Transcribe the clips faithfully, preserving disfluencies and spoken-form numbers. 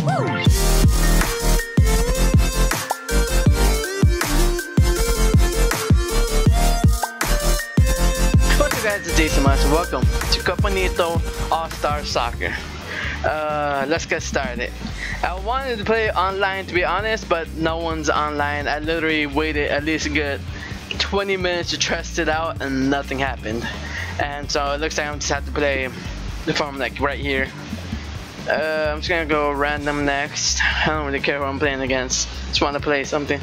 What's up guys, it's Jason Master. Welcome to Caponito All-Star Soccer. Uh, let's get started. I wanted to play online to be honest, but no one's online. I literally waited at least a good twenty minutes to test it out and nothing happened. And so it looks like I'm just have to play the form like right here. Uh, I'm just gonna go random next. I don't really care who I'm playing against. Just want to play something.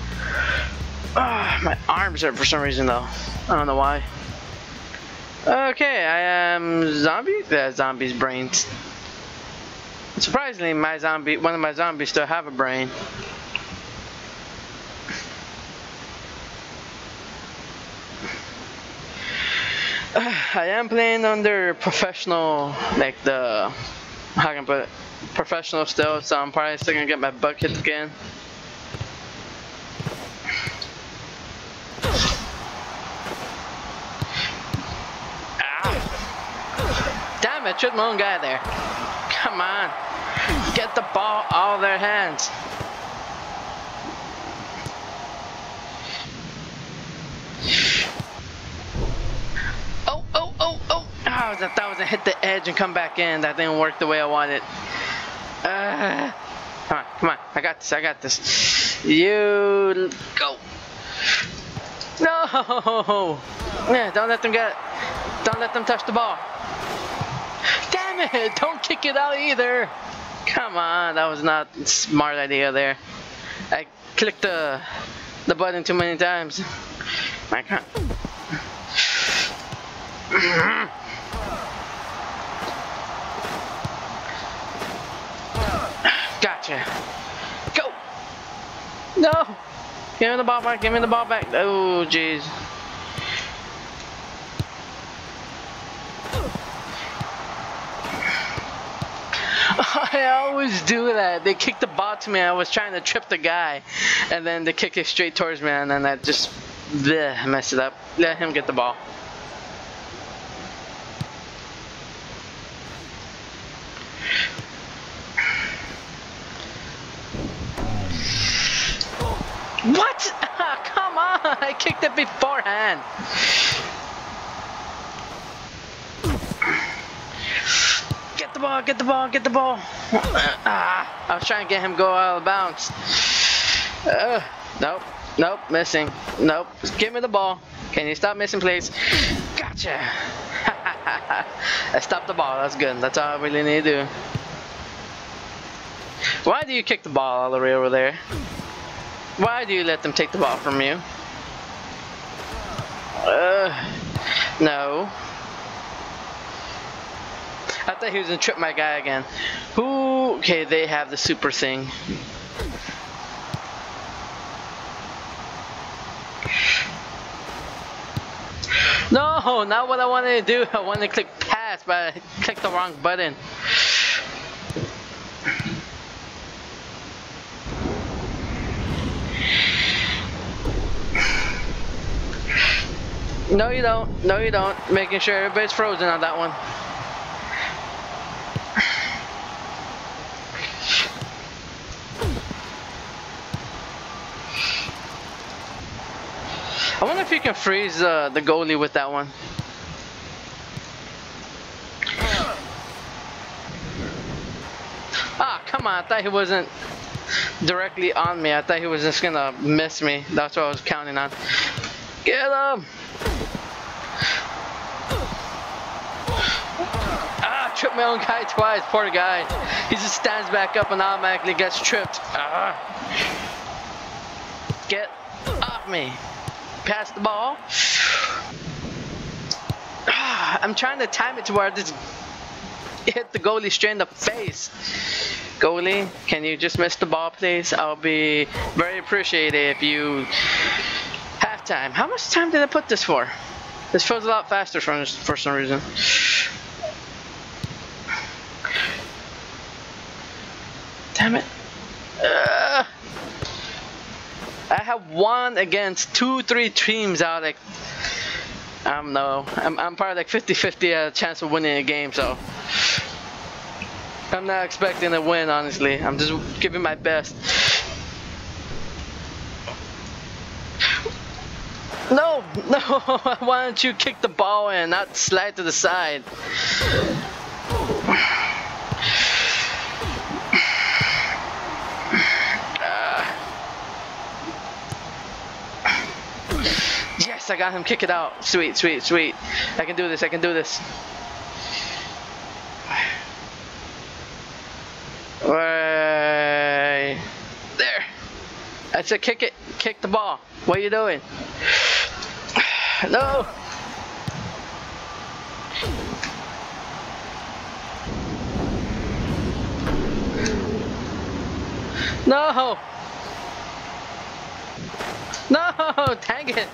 Uh, my arms hurt for some reason though. I don't know why. Okay, I am zombie. Yeah, zombies' brains. Surprisingly, my zombie, one of my zombies still have a brain. Uh, I am playing under professional, like the, how can I put it, professional still, so I'm probably still gonna get my butt kicked again. Ah. Damn it, tripped my own guy there. Come on, get the ball out of their hands. Oh, oh, oh, oh. Oh, that, that was a hit the edge and come back in. That didn't work the way I wanted. Uh, come on, come on. I got this, I got this. You go. No. Yeah, don't let them get, don't let them touch the ball. Damn it, don't kick it out either. Come on, that was not a smart idea there. I clicked the the button too many times. My God. Gotcha. Go. No. Give me the ball back. Give me the ball back. Oh, jeez. I always do that. They kick the ball to me. I was trying to trip the guy, and then they kick it straight towards me, and then I just bleh, messed it up. Let him get the ball. What? Come on! I kicked it beforehand. Get the ball, get the ball, get the ball. Ah, I was trying to get him go out of bounds. Uh, nope, nope, missing. Nope, just give me the ball. Can you stop missing, please? Gotcha. I stopped the ball, that's good. That's all I really need to do. Why do you kick the ball all the way over there? Why do you let them take the ball from you? Uh, no. I thought he was gonna trip my guy again. Who? Okay, they have the super thing. No, not what I wanted to do. I wanted to click pass, but I clicked the wrong button. No, you don't. No, you don't. Making sure everybody's frozen on that one. I wonder if you can freeze uh, the goalie with that one. Ah, come on. I thought he wasn't directly on me. I thought he was just gonna miss me. That's what I was counting on. Get him! Ah, tripped my own guy twice. Poor guy. He just stands back up and automatically gets tripped. Ah. Get off me. Pass the ball. Ah, I'm trying to time it to where I just hit the goalie straight in the face. Goalie, can you just miss the ball, please? I'll be very appreciated if you have time. How much time did I put this for? This feels a lot faster for, for some reason. Damn it. Uh, I have won against two, three teams out like, I don't know. I'm, I'm probably like fifty fifty a chance of winning a game, so. I'm not expecting a win, honestly. I'm just giving my best. No, no, why don't you kick the ball and not slide to the side? Uh, yes, I got him. Kick it out. Sweet, sweet, sweet. I can do this, I can do this. Right there. I said kick it. Kick the ball. What are you doing? No. No. No. Dang it.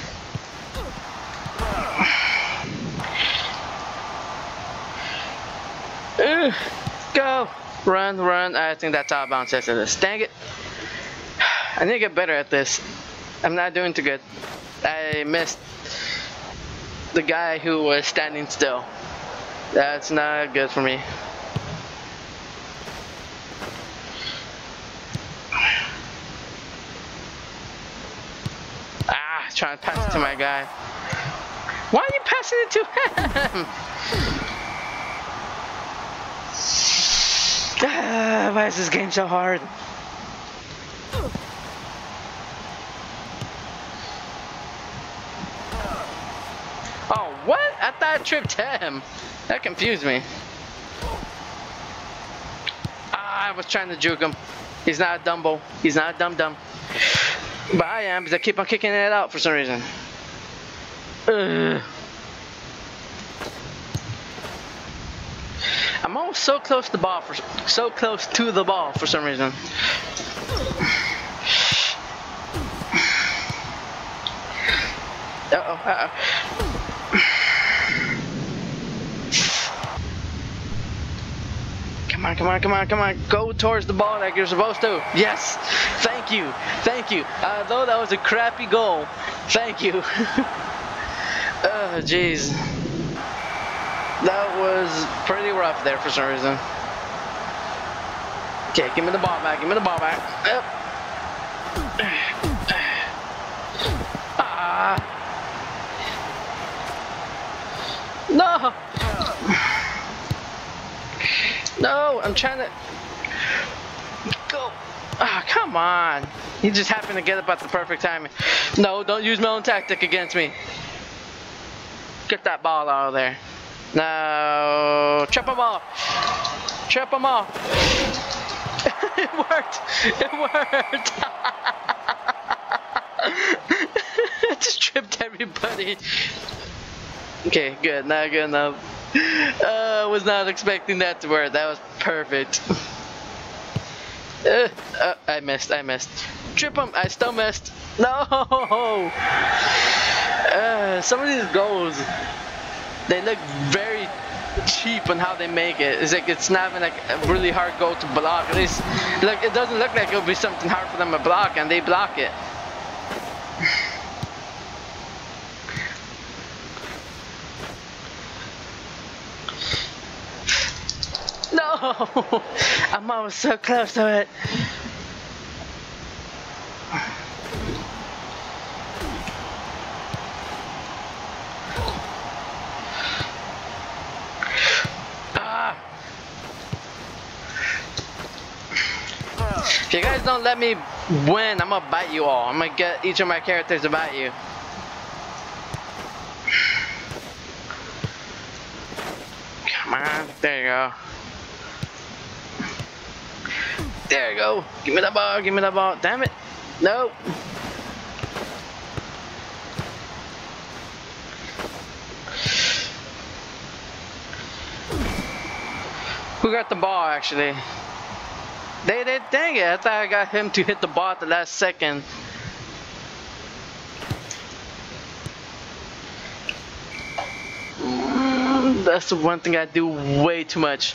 Ugh. Go. Run, run. I think that's out of bounds after this. Dang it. I need to get better at this. I'm not doing too good. I missed the guy who was standing still. That's not good for me. Ah, trying to pass it to my guy. Why are you passing it to him? Ah, why is this game so hard? Oh, what? I thought I tripped him. That confused me. Ah, I was trying to juke him. He's not a Dumbo. He's not a dum-dum. But I am, because I keep on kicking it out for some reason. Ugh. I'm almost so close to the ball, for so close to the ball for some reason. Uh-oh, uh-oh. Come on, come on, come on, come on. Go towards the ball like you're supposed to. Yes. Thank you. Thank you. Although that was a crappy goal. Thank you. Oh, jeez. That was pretty rough there for some reason. Okay, give me the ball back. Give me the ball back. Yep. Ah. No. No, I'm trying to go. Ah, come on. You just happened to get up at the perfect time. No, don't use my own tactic against me. Get that ball out of there. No, trip them off. Trip them off. It worked. It worked. I just tripped everybody. Okay, good. Not good enough. I uh, was not expecting that to work. That was perfect. Uh, uh, I missed. I missed. Trip him. I still missed. No. Uh, some of these goals, they look very cheap on how they make it. It's like it's not even like a really hard goal to block. At least, look, it doesn't look like it'll be something hard for them to block, and they block it. No, I'm almost so close to it. If you guys don't let me win, I'm gonna bite you all. I'm gonna get each of my characters to bite you. Come on, there you go. There you go. Give me the ball, give me the ball. Damn it. No. Who got the ball actually? They did, dang it, I thought I got him to hit the ball at the last second. Mm, that's the one thing I do way too much.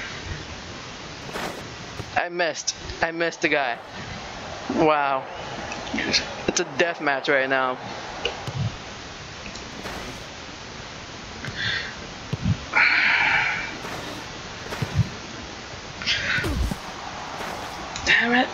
I missed. I missed the guy. Wow. It's a death match right now. damn it.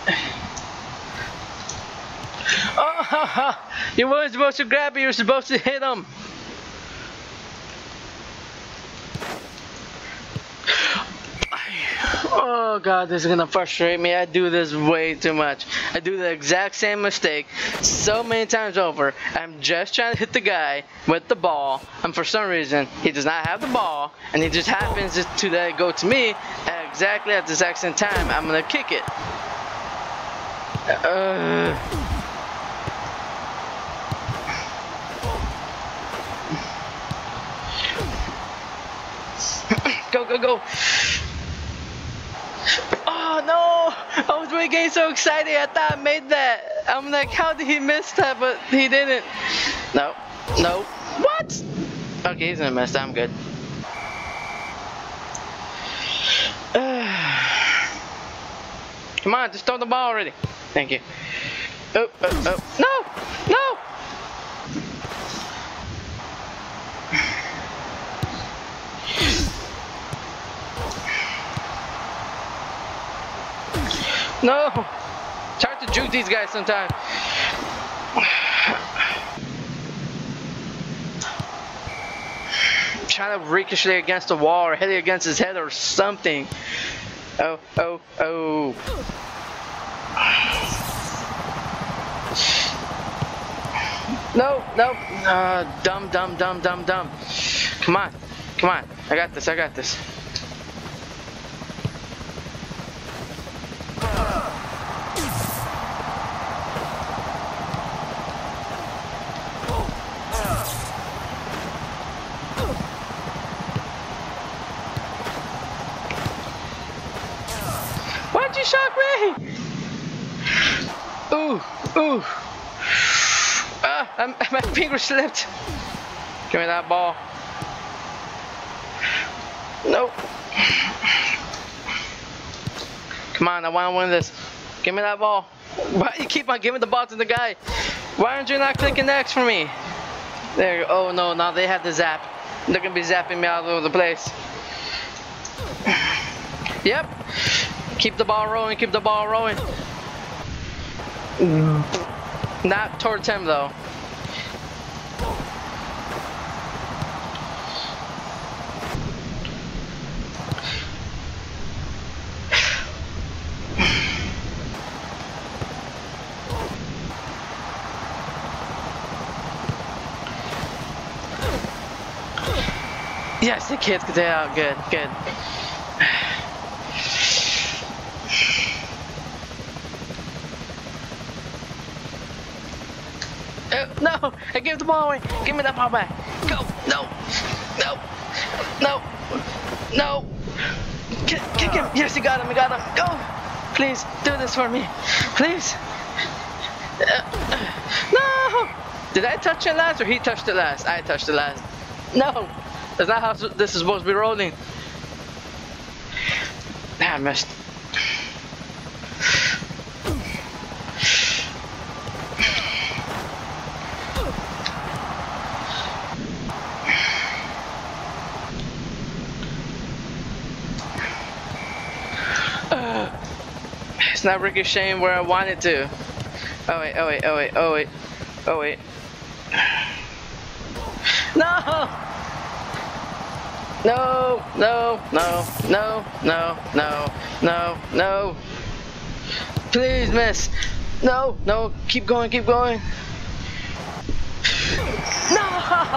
Oh, you weren't supposed to grab it, you were supposed to hit him. Oh god, this is gonna frustrate me. I do this way too much. I do the exact same mistake so many times over. I'm just trying to hit the guy with the ball, and for some reason he does not have the ball, and he just happens to let it go to me at exactly at the exact same time. I'm gonna kick it. Uh, go go go. Oh no! I was really getting so excited. I thought I made that. I'm like, how did he miss that? But he didn't. No, no. What? Okay, he's gonna miss. I'm good. Come on, just throw the ball already. Thank you. Oh, oh, oh. No! No! No! It's hard to juke these guys sometimes. Trying to ricochet against the wall or hit it against his head or something. Oh, oh, oh. No, no. Uh, dumb, dumb, dumb, dumb, dumb. Come on. Come on. I got this. I got this. Why'd you shock me? Ooh, ooh. Ah, I'm, my finger slipped. Give me that ball. Nope. Come on, I want to win this. Give me that ball. Why do you keep on giving the ball to the guy? Why aren't you not clicking X for me? There you go. Oh no, now they have the zap. They're going to be zapping me all over the place. Yep. Keep the ball rolling, keep the ball rolling. Not towards him though. Yes, the kids could take out. Good, good. Uh, no, I gave the ball away. Give me that ball back. Go. No. No. No. No. Kick, kick him. Yes, you got him. You got him. Go. Please do this for me. Please. Uh, uh, no. Did I touch it last or he touched it last? I touched it last. No. That's not how this is supposed to be rolling. Ah, I missed. Uh, it's not ricocheting where I want it to. Oh wait, oh wait, oh wait, oh wait, oh wait. No! No, no, no, no, no, no, no, no. Please miss. No, no, keep going, keep going. No!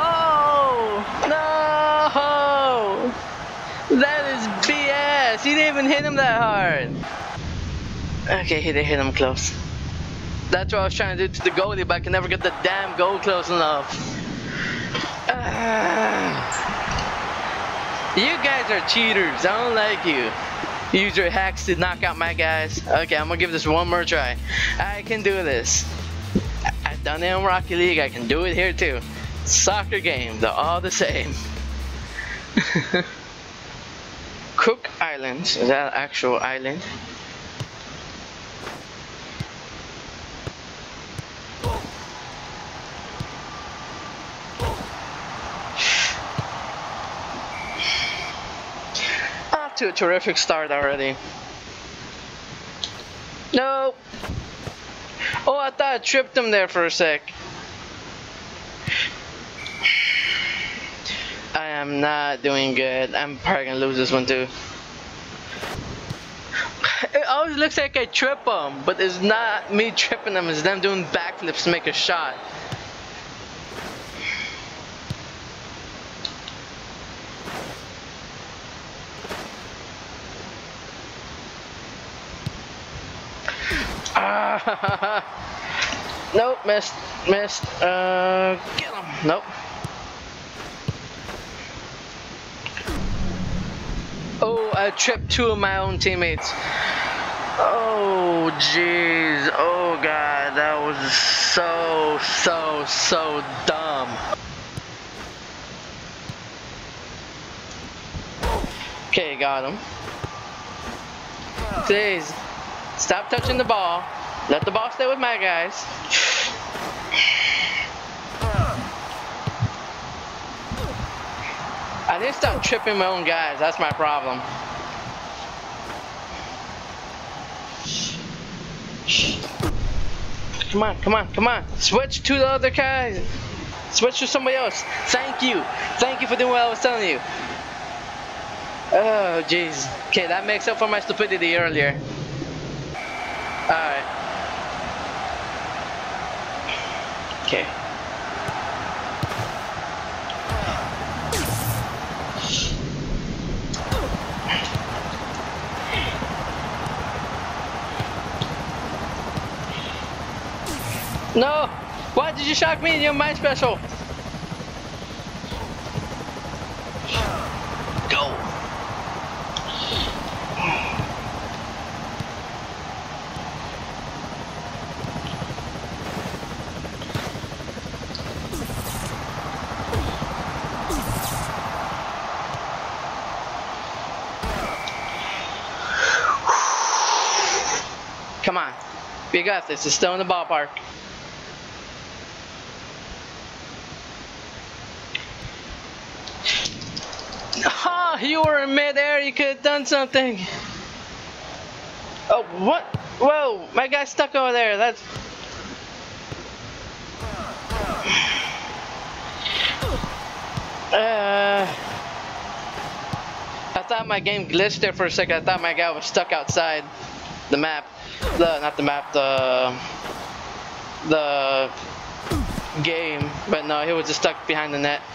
No! That is B S. He didn't even hit him that hard. Okay, he did hit him close. That's what I was trying to do to the goalie, but I can never get the damn goal close enough. Ah. You guys are cheaters. I don't like you. Use your hacks to knock out my guys. Okay, I'm gonna give this one more try. I can do this. I've done it in Rocket League. I can do it here too. Soccer games are all the same. Cook Island. Is that an actual island? To a terrific start already. No. Oh, I thought I tripped him there for a sec. I am not doing good. I'm probably gonna lose this one too. It always looks like I trip them, but it's not me tripping them, it's them doing backflips to make a shot. Ah, nope, missed, missed. Uh, get him. Nope. Oh, I tripped two of my own teammates. Oh, jeez. Oh, God. That was so, so, so dumb. Okay, got him. Please, stop touching the ball. Let the ball stay with my guys. I need to stop tripping my own guys. That's my problem. Come on, come on, come on. Switch to the other guys. Switch to somebody else. Thank you. Thank you for doing what I was telling you. Oh, jeez. Okay, that makes up for my stupidity earlier. Alright. Okay. No! Why did you shock me? You're my special. Go! Come on. We got this. It's still in the ballpark. Oh, you were in midair. You could have done something. Oh, what? Whoa, my guy's stuck over there. That's... Uh, I thought my game glitched there for a second. I thought my guy was stuck outside the map. The, not the map, the... The... game. But no, he was just stuck behind the net.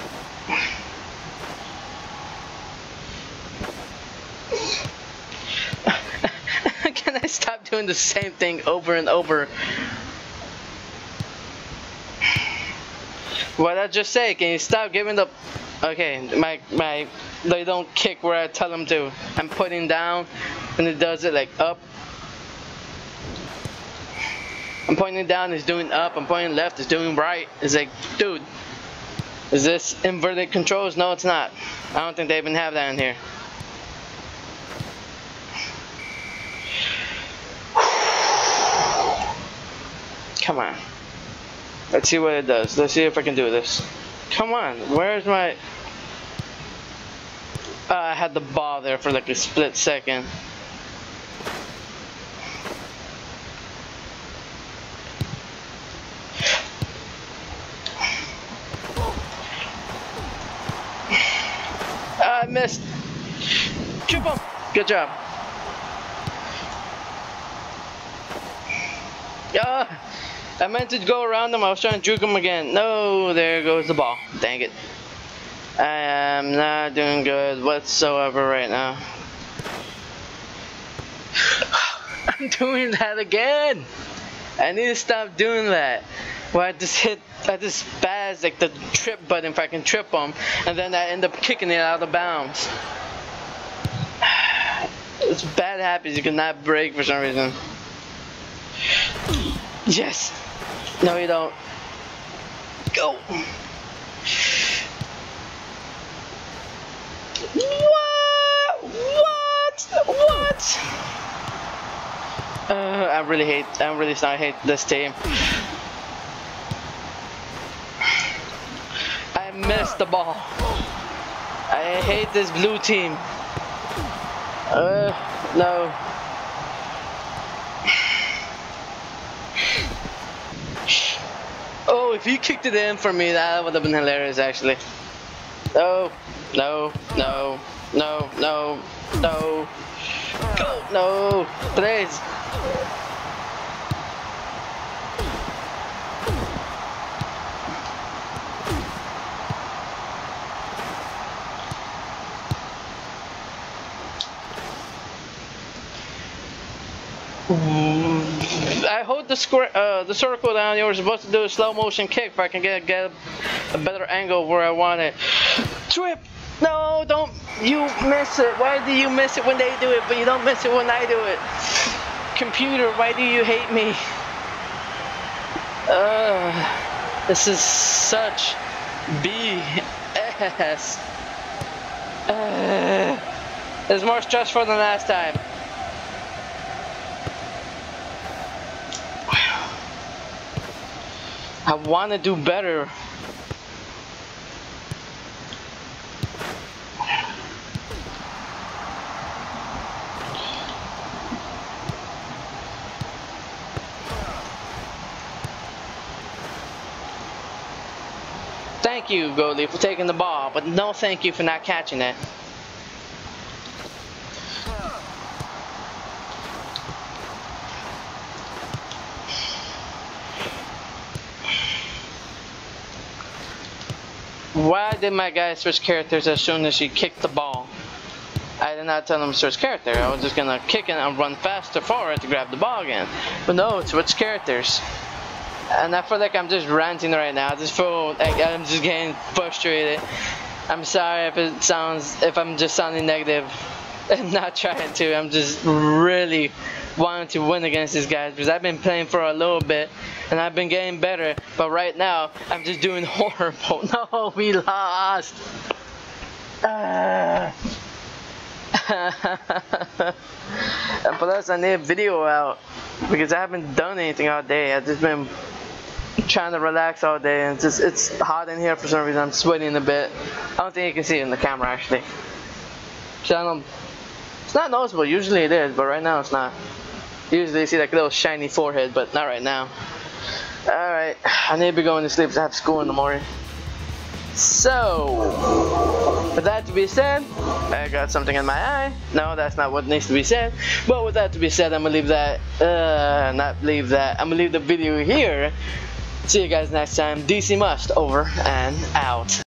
Can I stop doing the same thing over and over? What I just say? Can you stop giving the... Okay, my my they don't kick where I tell them to. I'm putting down, and it does it like up. I'm pointing down, it's doing up. I'm pointing left, it's doing right. It's like, dude, is this inverted controls? No, it's not. I don't think they even have that in here. Come on. Let's see what it does. Let's see if I can do this. Come on. Where's my... Uh, I had the ball there for like a split second. I missed. Triple. Good job. Ah. I meant to go around them. I was trying to juke them again. No, there goes the ball. Dang it. I am not doing good whatsoever right now. I'm doing that again. I need to stop doing that. Where I just hit, I just spaz like the trip button if I can trip them, and then I end up kicking it out of bounds. It's bad habits you cannot break for some reason. Yes. No, you don't. Go. What? What? What? Uh, I really hate. I'm really sorry. I hate this team. I missed the ball. I hate this blue team. Uh, no. if he kicked it in for me, that would have been hilarious, actually. No, no, no, no, no, no. Go, no, please. I hold the square, uh, the circle down. You were supposed to do a slow motion kick, if I can get get a better angle where I want it. Trip! No, don't you miss it. Why do you miss it when they do it, but you don't miss it when I do it? Computer, why do you hate me? Uh, this is such B S. Uh, it's more stressful than last time. I want to do better. Thank you, goalie, for taking the ball, but no thank you for not catching it. Why did my guy switch characters as soon as he kicked the ball? I did not tell him to switch character. I was just gonna kick it and run faster forward to grab the ball again. But no, switch characters. And I feel like I'm just ranting right now. I just feel like I'm just getting frustrated. I'm sorry if it sounds, if I'm just sounding negative and not trying to. I'm just really wanting to win against these guys because I've been playing for a little bit and I've been getting better, but right now I'm just doing horrible. No, we lost. Uh. And plus I need a video out because I haven't done anything all day. I've just been trying to relax all day and it's just it's hot in here for some reason. I'm sweating a bit. I don't think you can see it in the camera actually. So I don't, it's not noticeable. Usually it is, but right now it's not. Usually you see like a little shiny forehead, but not right now. Alright, I need to be going to sleep because I have school in the morning. So, with that to be said, I got something in my eye. No, that's not what needs to be said. But with that to be said, I'm gonna leave that, uh, not leave that, I'm gonna leave the video here. See you guys next time. D C Must over and out.